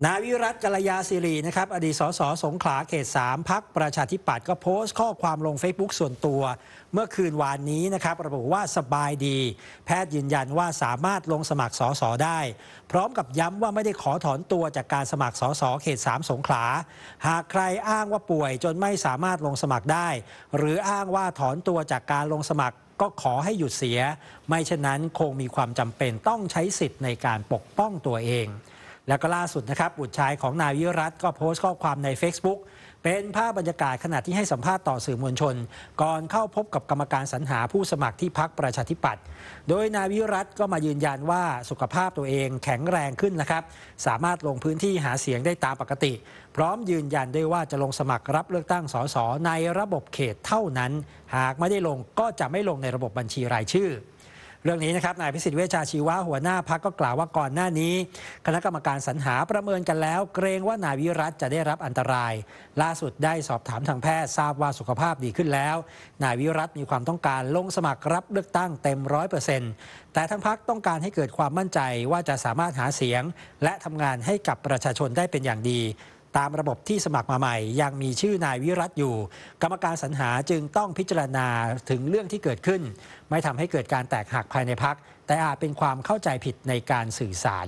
นายวิรัติ กัลยาศิรินะครับอดีตสสสงขลาเขต 3พรรคประชาธิปัตย์ก็โพสต์ข้อความลง Facebook ส่วนตัวเมื่อคืนวานนี้นะครับระบุว่าสบายดีแพทย์ยืนยันว่าสามารถลงสมัครสสได้พร้อมกับย้ำว่าไม่ได้ขอถอนตัวจากการสมัครสสเขต 3สงขลาหากใครอ้างว่าป่วยจนไม่สามารถลงสมัครได้หรืออ้างว่าถอนตัวจากการลงสมัครก็ขอให้หยุดเสียไม่เช่นนั้นคงมีความจำเป็นต้องใช้สิทธิ์ในการปกป้องตัวเองแล้วก็ล่าสุดนะครับบุตรชายของนายวิรัติก็โพสต์ข้อความใน Facebook เป็นภาพบรรยากาศขณะที่ให้สัมภาษณ์ต่อสื่อมวลชนก่อนเข้าพบกับกรรมการสรรหาผู้สมัครที่พรรคประชาธิปัตย์โดยนายวิรัติก็มายืนยันว่าสุขภาพตัวเองแข็งแรงขึ้นนะครับสามารถลงพื้นที่หาเสียงได้ตามปกติพร้อมยืนยันด้วยว่าจะลงสมัครรับเลือกตั้งสสในระบบเขตเท่านั้นหากไม่ได้ลงก็จะไม่ลงในระบบบัญชีรายชื่อเรื่องนี้นะครับนายพิสิทธิ์เวชชาชีวะหัวหน้าพรรคก็กล่าวว่าก่อนหน้านี้คณะกรรมการสรรหาประเมินกันแล้วเกรงว่านายวิรัติจะได้รับอันตรายล่าสุดได้สอบถามทางแพทย์ทราบว่าสุขภาพดีขึ้นแล้วนายวิรัติมีความต้องการลงสมัครรับเลือกตั้งเต็ม 100% แต่ทั้งพรรคต้องการให้เกิดความมั่นใจว่าจะสามารถหาเสียงและทำงานให้กับประชาชนได้เป็นอย่างดีตามระบบที่สมัครมาใหม่ยังมีชื่อนายวิรัติอยู่กรรมการสรรหาจึงต้องพิจารณาถึงเรื่องที่เกิดขึ้นไม่ทำให้เกิดการแตกหักภายในพรรคแต่อาจเป็นความเข้าใจผิดในการสื่อสาร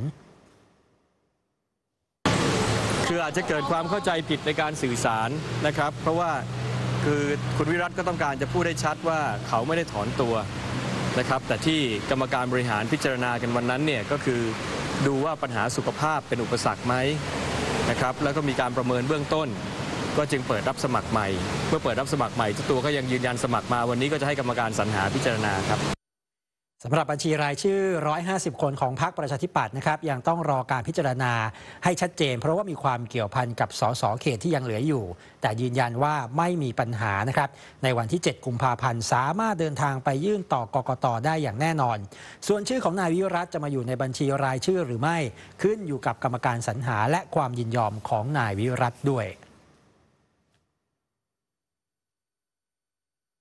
คืออาจจะเกิดความเข้าใจผิดในการสื่อสารนะครับเพราะว่าคือคุณวิรัติก็ต้องการจะพูดให้ชัดว่าเขาไม่ได้ถอนตัวนะครับแต่ที่กรรมการบริหารพิจารณากันวันนั้นเนี่ยก็คือดูว่าปัญหาสุขภาพเป็นอุปสรรคไหมนะครับแล้วก็มีการประเมินเบื้องต้นก็จึงเปิดรับสมัครใหม่เมื่อเปิดรับสมัครใหม่เจ้าตัวก็ยังยืนยันสมัครมาวันนี้ก็จะให้กรรมการสรรหาพิจารณาครับสำหรับบัญชีรายชื่อ150คนของพรรคประชาธิปัตย์นะครับยังต้องรอการพิจารณาให้ชัดเจนเพราะว่ามีความเกี่ยวพันกับสสเขตที่ยังเหลืออยู่แต่ยืนยันว่าไม่มีปัญหานะครับในวันที่7กุมภาพันธ์สามารถเดินทางไปยื่นต่อกกต.ได้อย่างแน่นอนส่วนชื่อของนายวิรัติจะมาอยู่ในบัญชีรายชื่อหรือไม่ขึ้นอยู่กับกรรมการสรรหาและความยินยอมของนายวิรัติด้วย